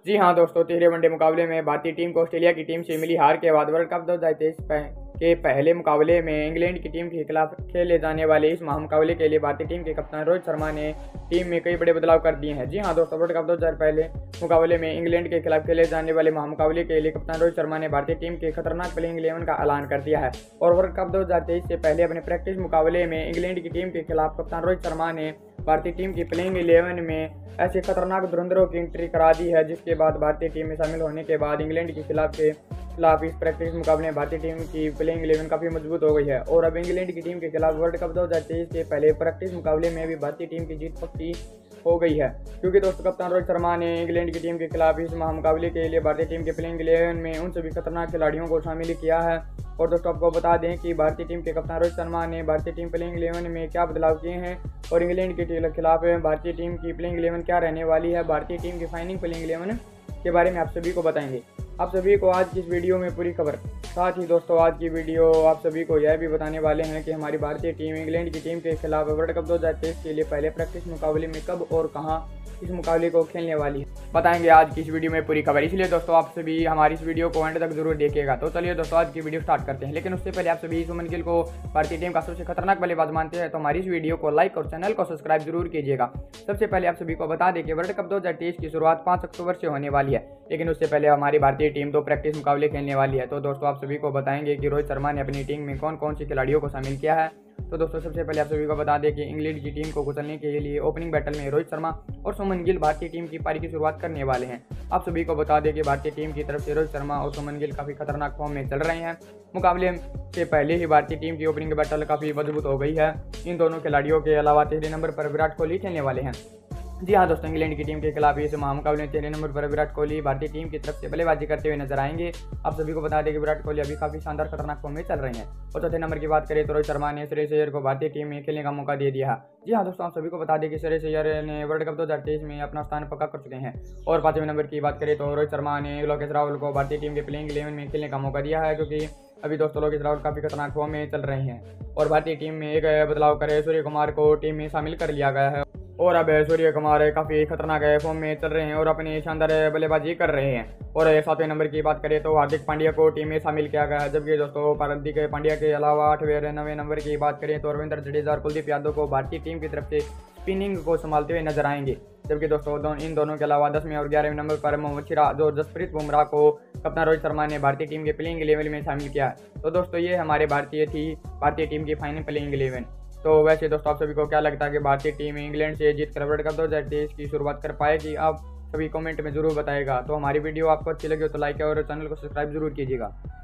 जी हाँ दोस्तों, तीसरे वनडे मुकाबले में भारतीय टीम को ऑस्ट्रेलिया की टीम से मिली हार के बाद वर्ल्ड कप 2023 के पहले मुकाबले में इंग्लैंड की टीम के खिलाफ खेले जाने वाले इस महामुकाबले के लिए भारतीय टीम के कप्तान रोहित शर्मा ने टीम में कई बड़े बदलाव कर दिए हैं। जी हाँ दोस्तों, वर्ल्ड कप 2000 पहले मुकाबले में इंग्लैंड के खिलाफ खेले जाने वाले महामुकाबले के लिए कप्तान रोहित शर्मा ने भारतीय टीम के खतरनाक प्लेइंग 11 का ऐलान कर दिया है। और वर्ल्ड कप 2023 से पहले अपने प्रैक्टिस मुकाबले में इंग्लैंड की टीम के खिलाफ कप्तान रोहित शर्मा ने भारतीय टीम की प्लेइंग 11 में ऐसे खतरनाक धुरंधरों की एंट्री करा दी है, जिसके बाद भारतीय टीम में शामिल होने के बाद इंग्लैंड के खिलाफ इस प्रैक्टिस मुकाबले में भारतीय टीम की प्लेइंग 11 काफ़ी मजबूत हो गई है। और अब इंग्लैंड की टीम के खिलाफ वर्ल्ड कप 2023 के पहले प्रैक्टिस मुकाबले में भी भारतीय टीम की जीत पक्की हो गई है, क्योंकि दोस्तों कप्तान रोहित शर्मा ने इंग्लैंड की टीम के खिलाफ इस महामुकाबले के लिए भारतीय टीम के प्लेइंग 11 में उन सभी खतरनाक खिलाड़ियों को शामिल किया है। और दोस्तों आपको बता दें कि भारतीय टीम के कप्तान रोहित शर्मा ने भारतीय टीम प्लेइंग 11 में क्या बदलाव किए हैं और इंग्लैंड के खिलाफ भारतीय टीम की प्लेइंग 11 क्या रहने वाली है, भारतीय टीम की फाइनल प्लेइंग 11 के बारे में आप सभी को बताएंगे। आप सभी को आज की इस वीडियो में पूरी खबर। साथ ही दोस्तों आज की वीडियो आप सभी को यह भी बताने वाले हैं कि हमारी भारतीय टीम इंग्लैंड की टीम के खिलाफ वर्ल्ड कप 2023 के लिए पहले प्रैक्टिस मुकाबले में कब और कहां इस मुकाबले को खेलने वाली है, बताएंगे आज की इस वीडियो में पूरी खबर। इसलिए दोस्तों आप सभी हमारी इस वीडियो को एंड तक जरूर देखिएगा। तो चलिए दोस्तों आज की वीडियो स्टार्ट करते हैं, लेकिन उससे पहले आप सभी सुमन गिल को भारतीय टीम का सबसे खतरनाक बल्लेबाज मानते हैं तो हमारी इस वीडियो को लाइक और चैनल को सब्सक्राइब जरूर कीजिएगा। सबसे पहले आप सभी को बता दें कि वर्ल्ड कप 2023 की शुरुआत 5 अक्टूबर से होने वाली है, लेकिन उससे पहले हमारी भारतीय टीम 2 प्रैक्टिस मुकाबले खेलने वाली है। तो दोस्तों आप सभी को बताएंगे कि रोहित शर्मा ने अपनी टीम में कौन कौन सी खिलाड़ियों को शामिल किया है। तो दोस्तों सबसे पहले आप सभी को बता दें कि इंग्लैंड की टीम को कुचलने के लिए ओपनिंग बैटल में रोहित शर्मा और सुमन गिल भारतीय टीम की पारी की शुरुआत करने वाले हैं। आप सभी को बता दें कि भारतीय टीम की तरफ से रोहित शर्मा और सुमन गिल काफ़ी खतरनाक फॉर्म में चल रहे हैं। मुकाबले से पहले ही भारतीय टीम की ओपनिंग बैटल काफ़ी मजबूत हो गई है। इन दोनों खिलाड़ियों के अलावा तीसरे नंबर पर विराट कोहली खेलने वाले हैं। जी हाँ दोस्तों, इंग्लैंड की टीम के खिलाफ इस महामुकाबले में 13 नंबर पर विराट कोहली भारतीय टीम की तरफ से बल्लेबाजी करते हुए नजर आएंगे। आप सभी को बता दें कि विराट कोहली अभी काफी शानदार खतरनाक फॉर्म में चल रहे हैं। और चौथे नंबर की बात करें तो रोहित शर्मा ने श्रेयस अय्यर को भारतीय टीम में खेलने का मौका दे दिया है। जी हाँ दोस्तों, आप सभी को बता दें कि श्रेयस अय्यर ने वर्ल्ड कप 2023 में अपना स्थान पक्का कर चुके हैं। और 5वें नंबर की बात करें तो रोहित शर्मा ने लोकेश राहुल को भारतीय टीम के प्लेइंग 11 में खेलने का मौका दिया है, क्योंकि अभी दोस्तों लोकेश राहुल काफी खतरनाक फॉर्म में चल रहे हैं। और भारतीय टीम में एक बदलाव करे सूर्य कुमार को टीम में शामिल कर लिया गया है। और अब सूर्य कुमार काफ़ी खतरनाक फॉर्म में चल रहे हैं और अपनी शानदार बल्लेबाजी कर रहे हैं। और 7वें नंबर की बात करें तो हार्दिक पांड्या को टीम में शामिल किया गया है, जबकि दोस्तों हार्दिक पांड्या के अलावा 8वें और 9वें नंबर की बात करें तो रविंद्र जडेजा और कुलदीप यादव को भारतीय टीम की तरफ से स्पिनिंग को संभालते हुए नजर आएंगे। जबकि दोस्तों इन दोनों के अलावा 10वें और 11वें नंबर पर मोहम्मद सिराज और जसप्रीत बुमराह को कप्तान रोहित शर्मा ने भारतीय टीम के प्लेइंग 11 में शामिल किया है। तो दोस्तों ये हमारे भारतीय टीम की फाइनल प्लेइंग 11। तो वैसे दोस्तों आप सभी को क्या लगता है कि भारतीय टीम इंग्लैंड से जीत कर वर्ल्ड कप 2023 की शुरुआत कर पाएगी? आप सभी कमेंट में जरूर बताएगा। तो हमारी वीडियो आपको अच्छी लगी हो तो लाइक और चैनल को सब्सक्राइब जरूर कीजिएगा।